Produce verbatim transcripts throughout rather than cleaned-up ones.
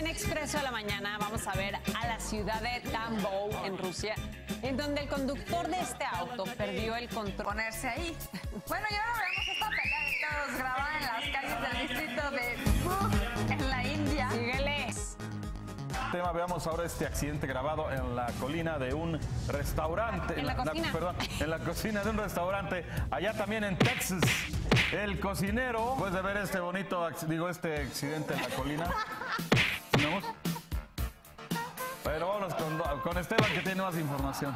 en Expreso de la Mañana vamos a ver a la ciudad de Tambov, en Rusia, en donde el conductor de este auto perdió el control. Ponerse ahí. Bueno, y ahora vemos esta pelea de toros grabada en las calles del distrito de Buh, en la India. Síguele. Tema, veamos ahora este accidente grabado en la colina de un restaurante. En la cocina. La, perdón, en la cocina de un restaurante, allá también en Texas. El cocinero, después de ver este bonito, digo, este accidente en la colina. ¿Vamos? Pero vámonos con, con Esteban, que tiene más información.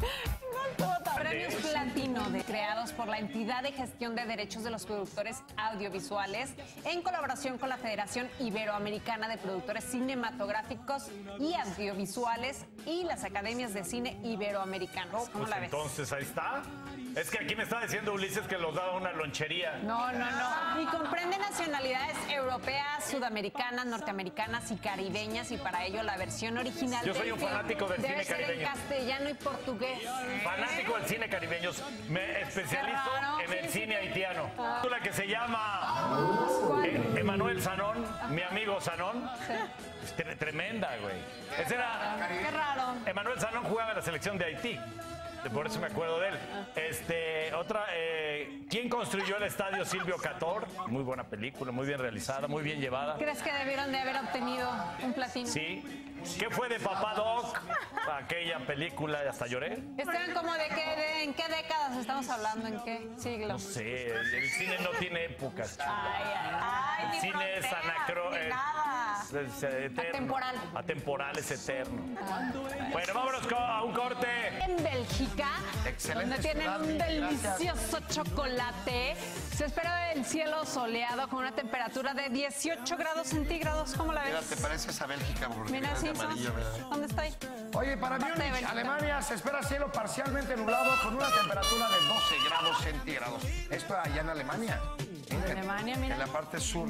Premios Platino de, creados por la entidad de gestión de derechos de los productores audiovisuales en colaboración con la Federación Iberoamericana de Productores Cinematográficos y Audiovisuales y las Academias de Cine Iberoamericanos. ¿Cómo Pues la ves? entonces ahí está. Es que aquí me está diciendo Ulises que los daba una lonchería. No, no, no. Y comprende nacionalidades europeas, sudamericanas, norteamericanas y caribeñas, y para ello la versión original Yo soy del un film fanático del debe cine ser caribeño. en castellano y portugués. Fanático del cine caribeño. Me especializo Qué raro, en sí, el sí, cine sí. haitiano. Ah. La que se llama ¿Cuál? eh, Emanuel Sanón, mi amigo Sanón. Es tre- tremenda, güey. Ese era... Qué raro. Emanuel Sanón jugaba en la selección de Haití. Por eso me acuerdo de él. Este, otra, eh, ¿quién construyó el estadio Silvio Cator? Muy buena película, muy bien realizada, muy bien llevada. ¿Crees que debieron de haber obtenido un platino? Sí. ¿Qué fue de Papá Doc? Aquella película, hasta lloré. Esteban, ¿como de qué, de, en qué décadas estamos hablando? ¿En qué siglo? No sé, el, el cine no tiene épocas. Ay, ay, ay, El ni cine es fronteras, anacro, ni eh, nada. es, es eterno. Atemporal. Atemporal, es eterno. Bueno, vámonos co- a un corte. En Bélgica, Excelente donde tienen ciudad, un Miguel, gracias. delicioso chocolate, se espera el cielo soleado con una temperatura de dieciocho grados centígrados. ¿Cómo la Mira, ves? ¿te pareces a Bélgica? Porque Mira, vienes sí, de amarillo, ¿verdad? ¿dónde estoy? Oye, para Parte de Múnich, Bélgica. Alemania, se espera cielo parcialmente nublado con una temperatura de doce grados centígrados. Esto allá en Alemania. En Alemania, mira. En la parte sur.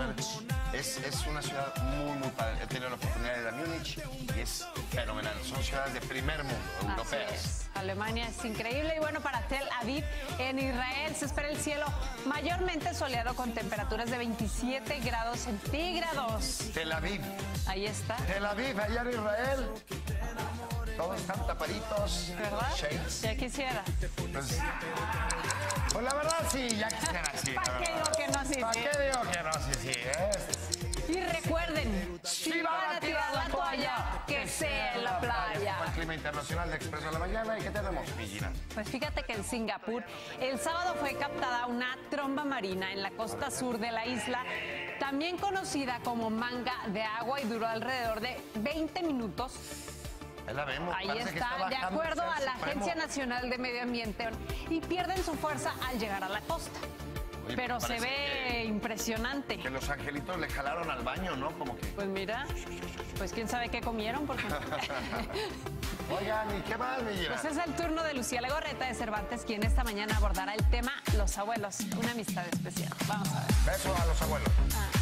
Es, es una ciudad muy, muy padre. He tenido la oportunidad de ir a Múnich y es fenomenal. Son ciudades de primer mundo, Así europeas. es. Alemania es increíble. Y bueno, para Tel Aviv, en Israel, se espera el cielo mayormente soleado con temperaturas de veintisiete grados centígrados. Tel Aviv. Ahí está. Tel Aviv, allá en Israel. Todos están tapaditos. ¿Verdad? Shades. Ya quisiera. Pues, Pues la verdad sí, ya quisiera sí. la ¿Para qué verdad. digo que no? Sí, ¿Para sí. qué digo que no? Sí, sí. ¿eh? Y recuerden, si van a tirar la toalla, que sea en la playa. Fue el clima internacional de Expreso de la Mañana. ¿Y qué tenemos, mi Gina? Pues fíjate que en Singapur el sábado fue captada una tromba marina en la costa sur de la isla, también conocida como manga de agua, y duró alrededor de veinte minutos. ahí la vemos. Ahí Parece que está, de bajando acuerdo hacia a el la Supremo. Agencia Nacional de Medio Ambiente, y pierden su fuerza al llegar a la costa. Oye, Pero se parece ve que- impresionante. Que los angelitos le jalaron al baño, ¿no? Como que... Pues mira, pues quién sabe qué comieron, porque Oigan, ¿y qué más, mi Gina? pues es el turno de Lucía Legorreta de Cervantes, quien esta mañana abordará el tema Los abuelos, una amistad especial. Vamos a ver. Beso a los abuelos. Ah.